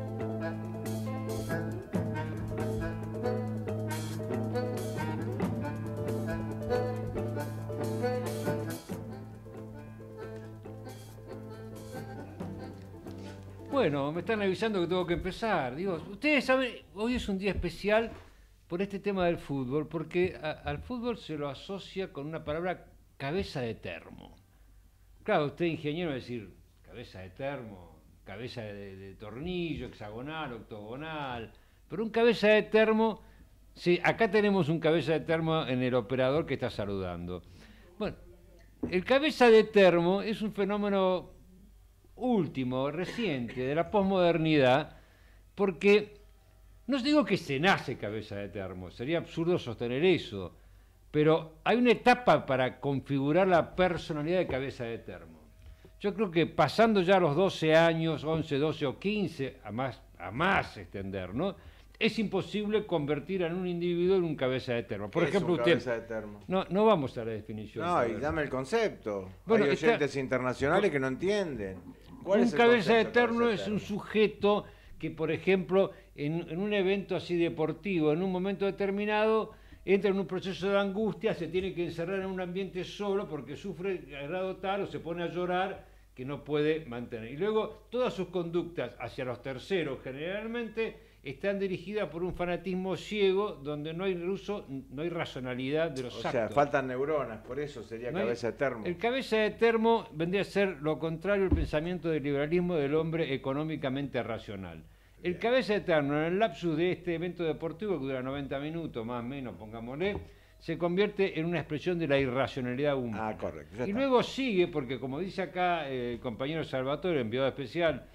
Bueno, me están avisando que tengo que empezar. Digo, ustedes saben, hoy es un día especial por este tema del fútbol, porque al fútbol se lo asocia con una palabra cabeza de termo. Claro, usted ingeniero va a decir cabeza de termo, cabeza de tornillo, hexagonal, octogonal, pero un cabeza de termo, sí, acá tenemos un cabeza de termo en el operador que está saludando. Bueno, el cabeza de termo es un fenómeno último, reciente, de la posmodernidad, porque no os digo que se nace cabeza de termo, sería absurdo sostener eso, pero hay una etapa para configurar la personalidad de cabeza de termo. Yo creo que pasando ya los 12 años, 11, 12 o 15, a más extender, ¿no? Es imposible convertir a un individuo en un cabeza de termo. Por ejemplo, usted. Cabeza de termo? No vamos a la definición. No, y dame el concepto. Bueno, hay oyentes internacionales que no entienden. Un cabeza de termo es un sujeto que, por ejemplo, en un evento así deportivo, en un momento determinado, entra en un proceso de angustia, se tiene que encerrar en un ambiente solo porque sufre a grado tal o se pone a llorar que no puede mantener. Y luego todas sus conductas hacia los terceros generalmente están dirigidas por un fanatismo ciego donde no hay racionalidad de los actos. O sea, faltan neuronas, por eso sería cabeza de termo. El cabeza de termo vendría a ser lo contrario al pensamiento del liberalismo del hombre económicamente racional. El cabeza de termo, en el lapsus de este evento deportivo que dura 90 minutos, más o menos, pongámosle, se convierte en una expresión de la irracionalidad humana. Ah, correcto. Y luego sigue, porque como dice acá el compañero Salvatore, enviado especial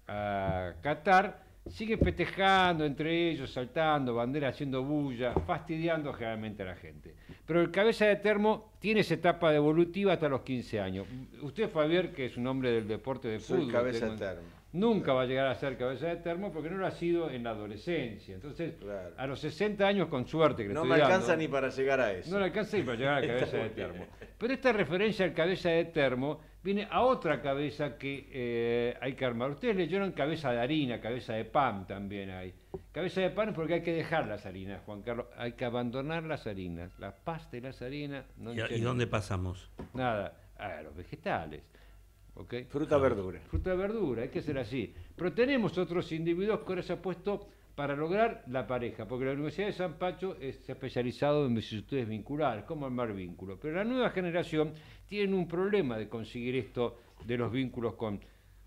a Qatar, siguen festejando entre ellos, saltando, banderas, haciendo bulla, fastidiando generalmente a la gente. Pero el cabeza de termo tiene esa etapa evolutiva hasta los 15 años. Usted, Fabián, que es un hombre del deporte de fútbol, soy cabeza de termo. Nunca va a llegar a ser cabeza de termo porque no lo ha sido en la adolescencia. Entonces, claro, a los 60 años, con suerte, que no me alcanza ni para llegar a eso. No le alcanza ni para llegar a la cabeza de termo. Pero esta referencia al cabeza de termo viene a otra cabeza que hay que armar. Ustedes leyeron cabeza de harina, cabeza de pan también hay. Cabeza de pan es porque hay que dejar las harinas, Juan Carlos. Hay que abandonar las harinas. La pasta y las harinas. No ¿Y dónde pasamos? Nada, a los vegetales. ¿Okay? Fruta, verdura. Fruta, verdura, hay que ser así. Pero tenemos otros individuos que ahora se han puesto para lograr la pareja, porque la Universidad de San Pacho se ha especializado en vicisitudes vinculares, cómo armar vínculos. Pero la nueva generación tiene un problema de conseguir esto de los vínculos con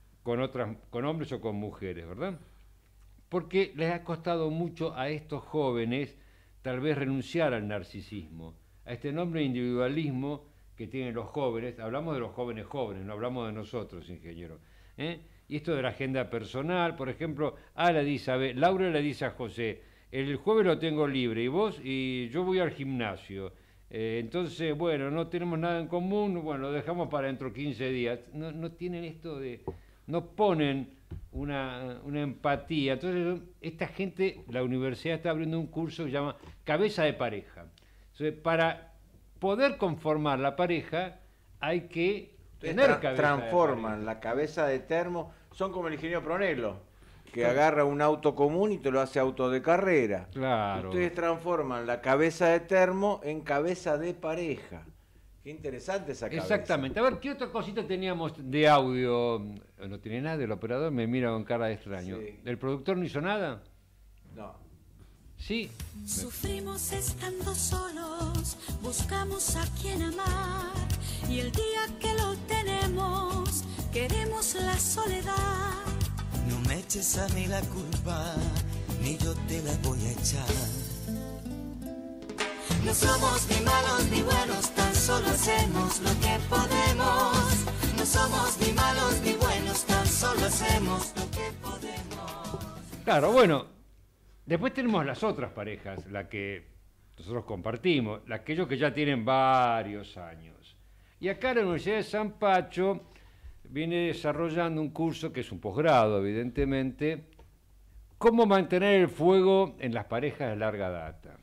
hombres o con mujeres, ¿verdad? Porque les ha costado mucho a estos jóvenes tal vez renunciar al narcisismo, a este enorme individualismo que tienen los jóvenes. Hablamos de los jóvenes, no hablamos de nosotros, ingeniero. Y esto de la agenda personal, por ejemplo, Laura le dice a José, el jueves lo tengo libre, y yo voy al gimnasio. Entonces, bueno, no tenemos nada en común, bueno, lo dejamos para dentro de 15 días. No tienen esto de... no ponen una empatía. Entonces, esta gente, la universidad está abriendo un curso que se llama Cabeza de Pareja. Entonces, para poder conformar la pareja hay que tener cabeza. Transforman la cabeza de termo, son como el ingeniero Pronello, que agarra un auto común y te lo hace auto de carrera. Claro. Ustedes transforman la cabeza de termo en cabeza de pareja. Qué interesante esa cabeza. Exactamente. A ver, ¿qué otra cosita teníamos de audio? No tiene nada, el operador me mira con cara de extraño. Sí. ¿El productor no hizo nada? No. Sí. Sufrimos estando solos, buscamos a quien amar, y el día que lo tenemos, queremos la soledad. No me eches a mí la culpa, ni yo te la voy a echar. No somos ni malos ni buenos, tan solo hacemos lo que podemos. No somos ni malos ni buenos, tan solo hacemos lo que podemos. Claro, bueno. Después tenemos las otras parejas, la que nosotros compartimos, aquellos que ya tienen varios años. Y acá la Universidad de San Pacho viene desarrollando un curso que es un posgrado, evidentemente, cómo mantener el fuego en las parejas de larga data.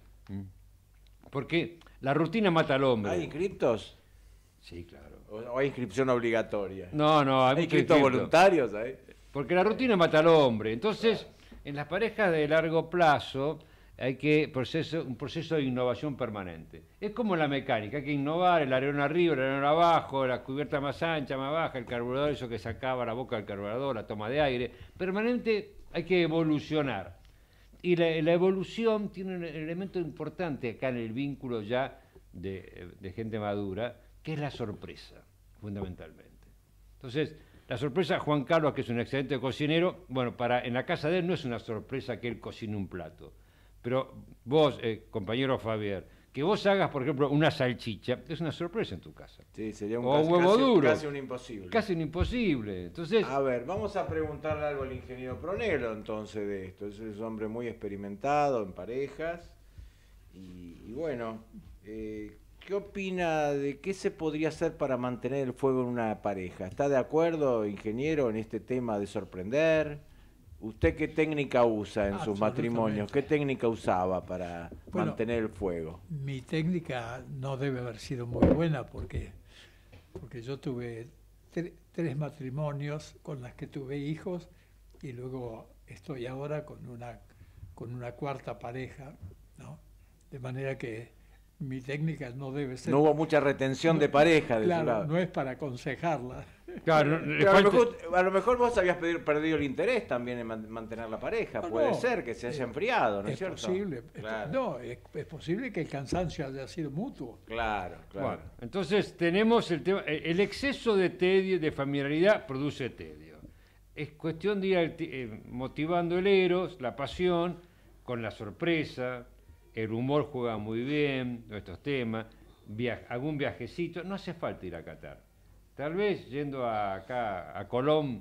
Porque la rutina mata al hombre. ¿Hay inscriptos? Sí, claro. ¿O hay inscripción obligatoria? No, ¿Hay inscriptos voluntarios? Porque la rutina mata al hombre. Entonces, en las parejas de largo plazo hay que un proceso de innovación permanente. Es como la mecánica, hay que innovar, el alerón arriba, el alerón abajo, la cubierta más ancha, más baja, el carburador, eso que sacaba la boca del carburador, la toma de aire. Permanente hay que evolucionar. Y la evolución tiene un elemento importante acá en el vínculo ya de gente madura, que es la sorpresa, fundamentalmente. Entonces, la sorpresa, Juan Carlos, que es un excelente cocinero, bueno, en la casa de él no es una sorpresa que él cocine un plato. Pero vos, compañero Fabián, que vos hagas, por ejemplo, una salchicha, es una sorpresa en tu casa. Sí, sería un huevo duro. Casi un imposible. Casi un imposible. Entonces, a ver, vamos a preguntarle algo al ingeniero Pronello entonces de esto. Es un hombre muy experimentado en parejas. Y bueno, ¿qué opina de qué se podría hacer para mantener el fuego en una pareja? ¿Está de acuerdo, ingeniero, en este tema de sorprender? ¿Usted qué técnica usa en sus matrimonios? ¿Qué técnica usaba para mantener el fuego? Mi técnica no debe haber sido muy buena porque yo tuve tres matrimonios con las que tuve hijos y luego estoy ahora con una cuarta pareja, ¿no? De manera que mi técnica no debe ser... No hubo mucha retención de pareja de su lado. No es para aconsejarla. Claro, a lo mejor vos habías perdido el interés también en mantener la pareja. Puede ser que se haya enfriado, ¿no es cierto? Posible. Claro. Es posible que el cansancio haya sido mutuo. Claro. Bueno, entonces tenemos el tema, el exceso de tedio, de familiaridad, produce tedio. Es cuestión de ir motivando el eros, la pasión, con la sorpresa. El humor juega muy bien, estos temas, algún viajecito, no hace falta ir a Qatar. Tal vez yendo acá a Colón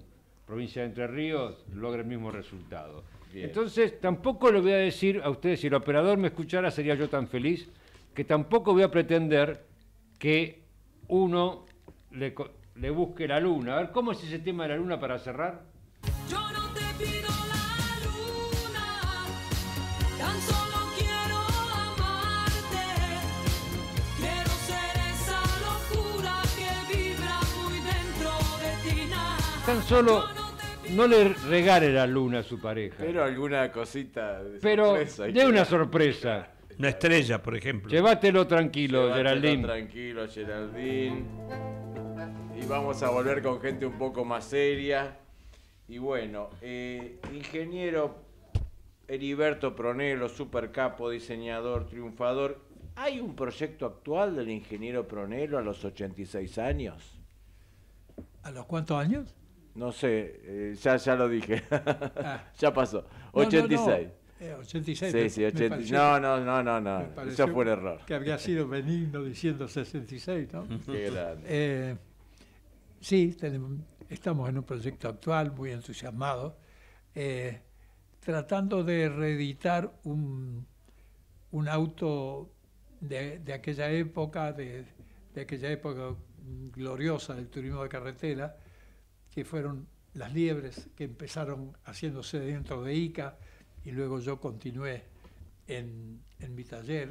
provincia de Entre Ríos, logra el mismo resultado. Bien. Entonces, tampoco le voy a decir a ustedes, si el operador me escuchara, sería yo tan feliz, que tampoco voy a pretender que uno le busque la luna. A ver, ¿cómo es ese tema de la luna para cerrar? Yo no te pido la luna, tan solo quiero amarte. Quiero ser esa locura que vibra muy dentro de ti. Tan solo no le regale la luna a su pareja. Pero alguna cosita de Pero sorpresa. de una sorpresa. Una estrella, por ejemplo. Llévatelo tranquilo, Geraldine. Tranquilo, Geraldine. Y vamos a volver con gente un poco más seria. Y bueno, ingeniero Heriberto Pronello, super capo, diseñador, triunfador. ¿Hay un proyecto actual del ingeniero Pronello a los 86 años? ¿A los cuántos años? No sé, ya lo dije. Ya pasó. No, 86. 86. Sí, 86. No. Eso fue el error. Que había sido benigno diciendo 66, ¿no? Qué grande. Sí, estamos en un proyecto actual, muy entusiasmados, tratando de reeditar un auto de aquella época, de aquella época gloriosa del turismo de carretera, que fueron las liebres que empezaron haciéndose dentro de ICA y luego yo continué en mi taller.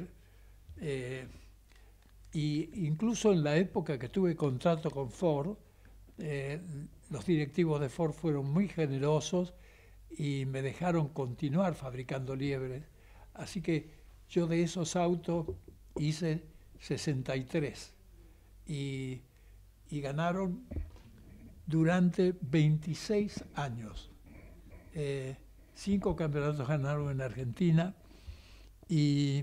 Y incluso en la época que tuve contrato con Ford, los directivos de Ford fueron muy generosos y me dejaron continuar fabricando liebres. Así que yo de esos autos hice 63 y ganaron durante 26 años. 5 campeonatos ganaron en Argentina y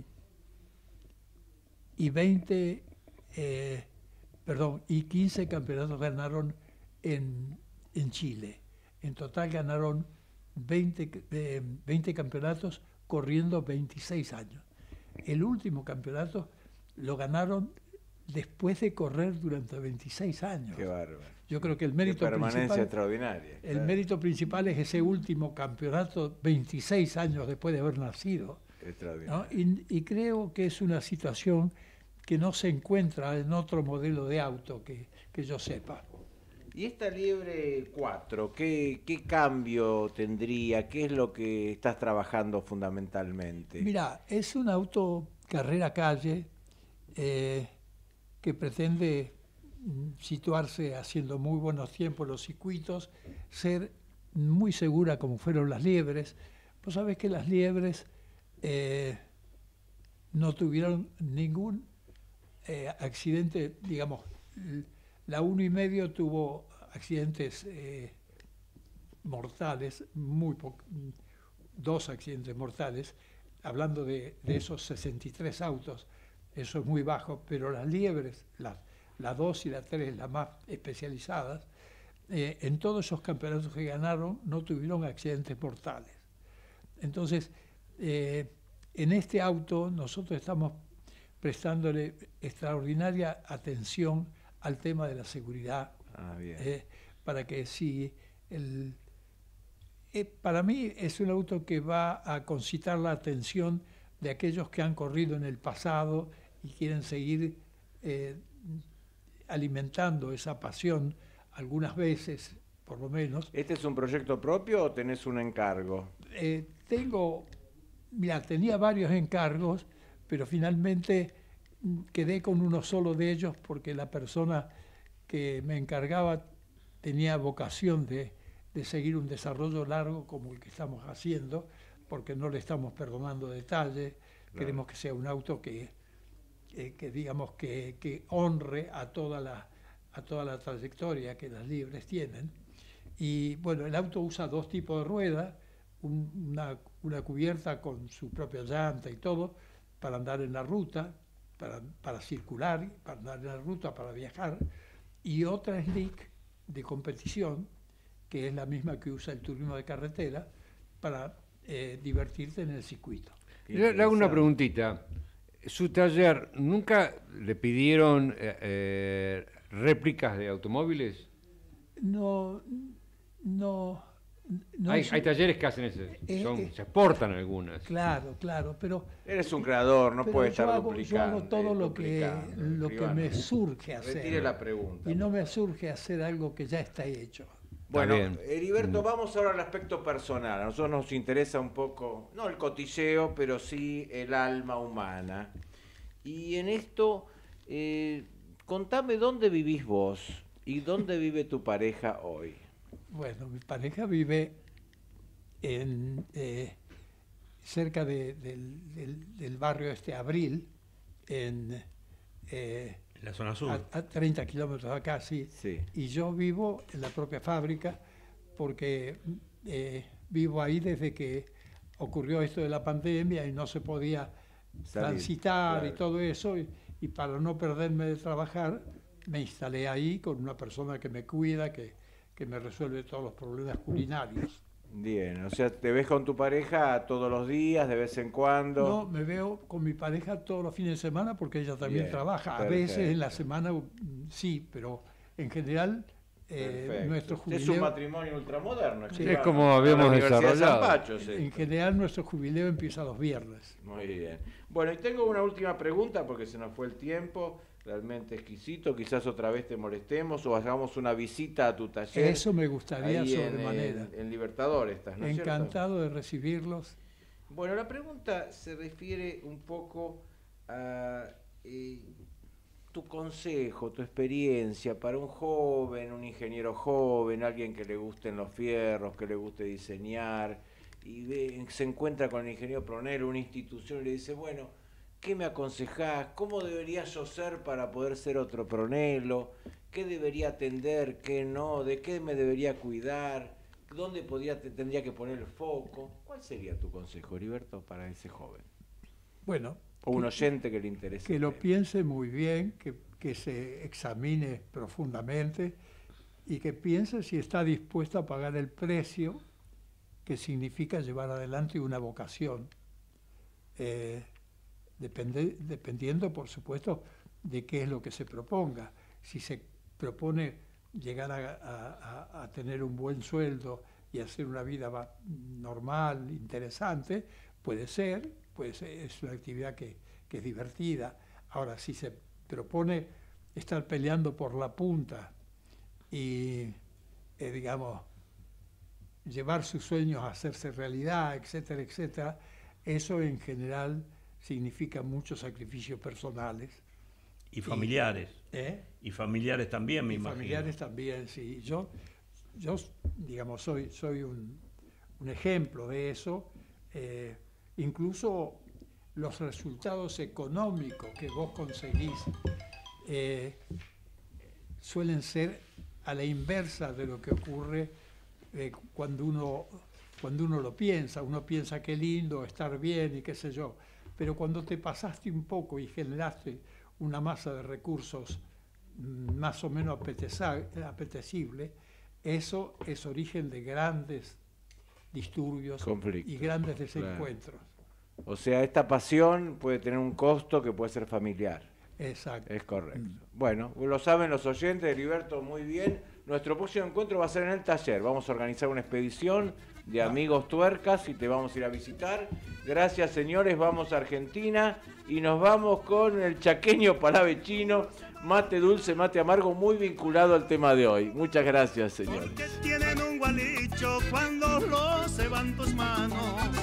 15 campeonatos ganaron en Chile. En total ganaron 20 campeonatos corriendo 26 años. El último campeonato lo ganaron después de correr durante 26 años. Qué bárbaro. Yo creo que el mérito permanencia extraordinaria. El mérito principal es ese último campeonato 26 años después de haber nacido. Extraordinario. ¿No? Y creo que es una situación que no se encuentra en otro modelo de auto que yo sepa. ¿Y esta Liebre 4, qué cambio tendría? ¿Qué es lo que estás trabajando fundamentalmente? Mira, es un auto carrera calle que pretende situarse haciendo muy buenos tiempos en los circuitos, ser muy segura como fueron las liebres. Vos sabés que las liebres no tuvieron ningún accidente, digamos, la 1,5 tuvo accidentes mortales, 2 accidentes mortales, hablando de esos 63 autos, eso es muy bajo, pero las liebres, la 2 y la 3, las más especializadas, en todos esos campeonatos que ganaron no tuvieron accidentes mortales. Entonces, en este auto nosotros estamos prestándole extraordinaria atención al tema de la seguridad, para que si para mí es un auto que va a concitar la atención de aquellos que han corrido en el pasado y quieren seguir alimentando esa pasión algunas veces, por lo menos. ¿Este es un proyecto propio o tenés un encargo? Tenía varios encargos, pero finalmente quedé con uno solo de ellos porque la persona que me encargaba tenía vocación de seguir un desarrollo largo como el que estamos haciendo, porque no le estamos perdonando detalles. Claro. Queremos que sea un auto que digamos que honre a toda la trayectoria que las liebres tienen. Y bueno, el auto usa 2 tipos de ruedas, una cubierta con su propia llanta y todo, para andar en la ruta, para circular, para andar en la ruta, para viajar, y otra slick de competición, que es la misma que usa el turismo de carretera, para divertirte en el circuito. Le hago una preguntita. ¿Su taller nunca le pidieron réplicas de automóviles? No, No hay talleres que hacen eso, se exportan algunas. Claro, pero... Eres un creador, no puedes estar duplicando. Yo hago todo lo que me surge hacer. Retire la pregunta. Y no me surge hacer algo que ya está hecho. Bueno, Heriberto, vamos ahora al aspecto personal. A nosotros nos interesa un poco, no el cotilleo, pero sí el alma humana. Y en esto, contame dónde vivís vos y dónde vive tu pareja hoy. Bueno, mi pareja vive cerca del barrio Abril, en la zona sur. A 30 kilómetros de acá, sí. Y yo vivo en la propia fábrica porque vivo ahí desde que ocurrió esto de la pandemia y no se podía transitar, claro, y todo eso. Y para no perderme de trabajar, me instalé ahí con una persona que me cuida, que me resuelve todos los problemas culinarios. Bien, o sea, ¿te ves con tu pareja todos los días, de vez en cuando? No, me veo con mi pareja todos los fines de semana porque ella también trabaja. A veces en la semana sí, pero en general nuestro jubileo... Es un matrimonio ultramoderno. Sí, es como habíamos desarrollado. En general nuestro jubileo empieza los viernes. Muy bien. Bueno, y tengo una última pregunta porque se nos fue el tiempo. Realmente exquisito, quizás otra vez te molestemos o hagamos una visita a tu taller. Eso me gustaría sobremanera. En Libertador estás, ¿no es cierto? Encantado de recibirlos. Bueno, la pregunta se refiere un poco a tu consejo, tu experiencia para un joven, un ingeniero joven, alguien que le gusten los fierros, que le guste diseñar, y se encuentra con el ingeniero Pronello, una institución, y le dice, bueno, ¿qué me aconsejás? ¿Cómo debería yo ser para poder ser otro Pronello? ¿Qué debería atender? ¿Qué no? ¿De qué me debería cuidar? ¿Dónde tendría que poner el foco? ¿Cuál sería tu consejo, Heriberto, para ese joven? Bueno, o un oyente que le interese. Que lo piense muy bien, que se examine profundamente y que piense si está dispuesto a pagar el precio que significa llevar adelante una vocación. Dependiendo, por supuesto, de qué es lo que se proponga. Si se propone llegar a tener un buen sueldo y hacer una vida normal, interesante, puede ser, es una actividad que es divertida. Ahora, si se propone estar peleando por la punta y, digamos, llevar sus sueños a hacerse realidad, etcétera, etcétera, eso en general significa muchos sacrificios personales. Y familiares. Y familiares también, me imagino. Familiares también, sí. Yo digamos, soy un ejemplo de eso. Incluso los resultados económicos que vos conseguís suelen ser a la inversa de lo que ocurre cuando uno lo piensa. Uno piensa qué lindo estar bien y qué sé yo. Pero cuando te pasaste un poco y generaste una masa de recursos más o menos apetecible, eso es origen de grandes disturbios, conflictos y grandes desencuentros. Claro. O sea, esta pasión puede tener un costo que puede ser familiar. Exacto. Es correcto. Bueno, lo saben los oyentes, Heriberto, muy bien. Nuestro próximo encuentro va a ser en el taller. Vamos a organizar una expedición de amigos tuercas y te vamos a ir a visitar. Gracias, señores. Vamos a Argentina y nos vamos con el chaqueño palavecino, mate dulce, mate amargo, muy vinculado al tema de hoy. Muchas gracias, señores. Porque tienen un gualicho cuando lo se van tus manos.